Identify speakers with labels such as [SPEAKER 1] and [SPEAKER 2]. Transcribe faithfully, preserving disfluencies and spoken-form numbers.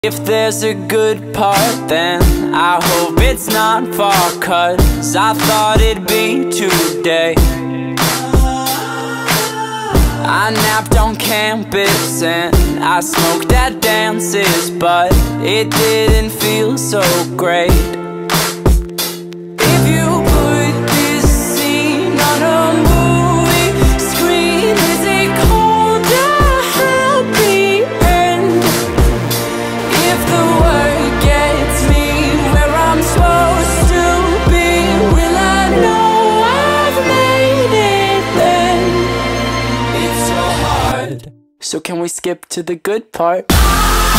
[SPEAKER 1] If there's a good part, then I hope it's not far, 'cause I thought it'd be today. I napped on campus and I smoked at dances, but it didn't feel so great. If you put this scene on a movie screen, is it called a happy end? If the word gets me where I'm supposed to be, will I know I've made it then? It's so hard. So can we skip to the good part?